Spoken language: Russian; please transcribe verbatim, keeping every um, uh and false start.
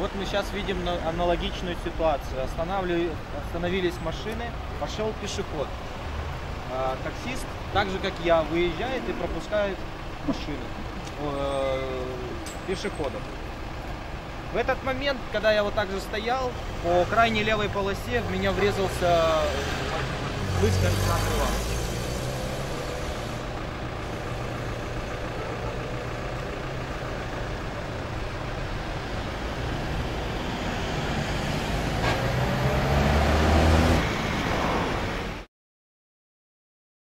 Вот мы сейчас видим аналогичную ситуацию. Останавливали, остановились машины, пошел пешеход. А, таксист, так же как я, выезжает и пропускает машины, э, пешеходов. В этот момент, когда я вот так же стоял, по крайней левой полосе в меня врезался близко от